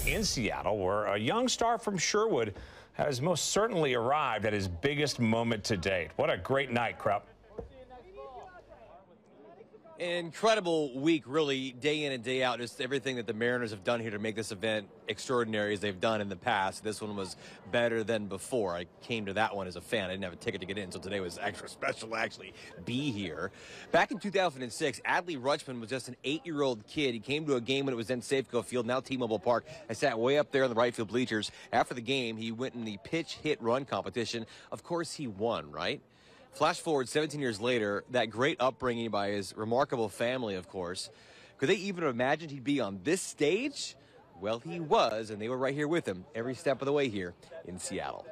in Seattle, where a young star from Sherwood has most certainly arrived at his biggest moment to date. What a great night, Krupp. Incredible week, really, day in and day out. Just everything that the Mariners have done here to make this event extraordinary as they've done in the past. This one was better than before. I came to that one as a fan. I didn't have a ticket to get in, so today was extra special to actually be here. Back in 2006, Adley Rutschman was just an 8-year-old kid. He came to a game when it was then Safeco Field, now T-Mobile Park. I sat way up there in the right field bleachers. After the game, he went in the pitch-hit-run competition. Of course, he won, right? Flash forward 17 years later, that great upbringing by his remarkable family, of course. Could they even have imagined he'd be on this stage? Well, he was, and they were right here with him every step of the way here in Seattle.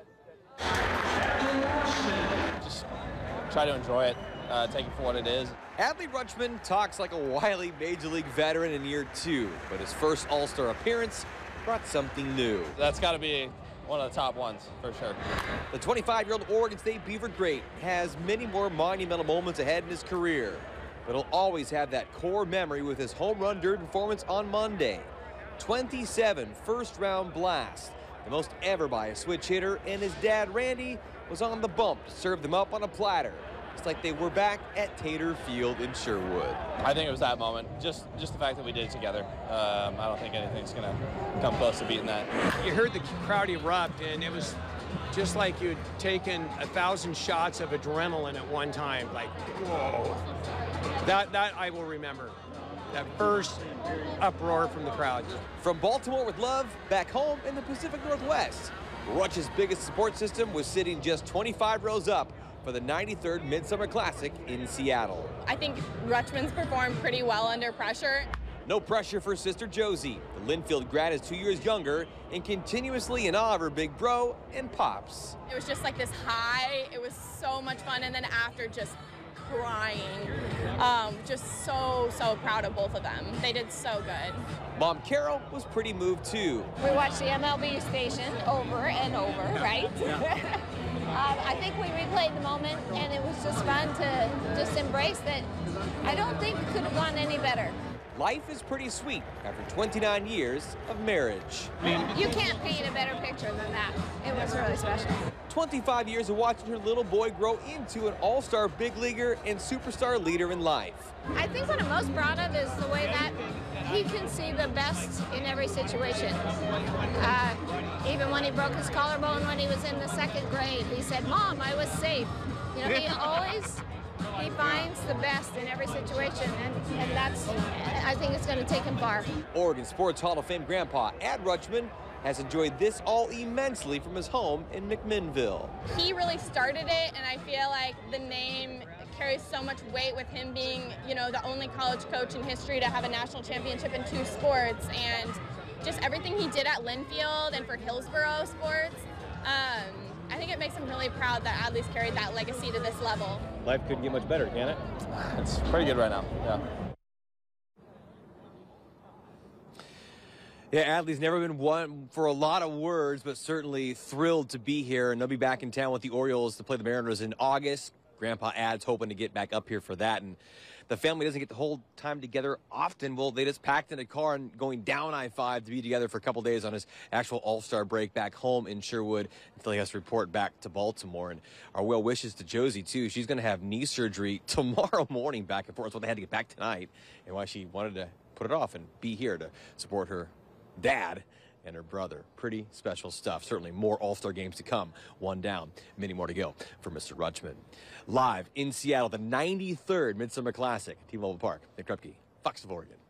Just try to enjoy it, take it for what it is. Adley Rutschman talks like a wily Major League veteran in year 2, but his first All-Star appearance brought something new. That's got to be one of the top ones, for sure. The 25-year-old Oregon State Beaver great has many more monumental moments ahead in his career, but he'll always have that core memory with his home run derby performance on Monday. 27 first-round blasts, the most ever by a switch hitter, and his dad, Randy, was on the bump to serve them up on a platter. It's like they were back at Tater Field in Sherwood. I think it was that moment, just the fact that we did it together. I don't think anything's going to come close to beating that. You heard the crowd erupt, and it was just like you'd taken 1,000 shots of adrenaline at one time. Like, whoa. That I will remember. That first uproar from the crowd. From Baltimore with love, back home in the Pacific Northwest, Rutsch's biggest support system was sitting just 25 rows up for the 93rd Midsummer Classic in Seattle. I think Rutschman's performed pretty well under pressure. No pressure for sister Josie. The Linfield grad is 2 years younger and continuously in awe of her big bro and pops. It was just like this high. It was so much fun, and then after, just crying. Just so proud of both of them. They did so good. Mom Carol was pretty moved too. We watched the MLB station over and over, right? Yeah. I think we replayed the moment, and it was just fun to just embrace that. I don't think it could have gone any better. Life is pretty sweet after 29 years of marriage. You can't paint a better picture than that. It was really special. 25 years of watching her little boy grow into an all-star big leaguer and superstar leader in life. I think what I'm most proud of is the way that he can see the best in every situation. Even when he broke his collarbone when he was in the 2nd grade, he said, "Mom, I was safe." You know, he finds the best in every situation, and that's, I think it's going to take him far. Oregon Sports Hall of Fame grandpa Ad Rutschman has enjoyed this all immensely from his home in McMinnville. He really started it, and I feel like the name carries so much weight with him being, you know, the only college coach in history to have a national championship in 2 sports, and just everything he did at Linfield and for Hillsborough sports. I think it makes him really proud that Adley's carried that legacy to this level. Life couldn't get much better, can it? It's pretty good right now, yeah. Yeah, Adley's never been one for a lot of words, but certainly thrilled to be here. And they'll be back in town with the Orioles to play the Mariners in August. Grandpa Ad's hoping to get back up here for that. And the family doesn't get the whole time together often. Well, they just packed in a car and going down I-5 to be together for a couple days on his actual All-Star break back home in Sherwood until he has to report back to Baltimore. And our well wishes to Josie, too. She's going to have knee surgery tomorrow morning back and forth. So they had to get back tonight, and why she wanted to put it off and be here to support her dad and her brother. Pretty special stuff. Certainly more All-Star games to come. One down, many more to go for Mr. Rutschman. Live in Seattle, the 93rd Midsummer Classic, T-Mobile Park. Nick Krupke, Fox of Oregon.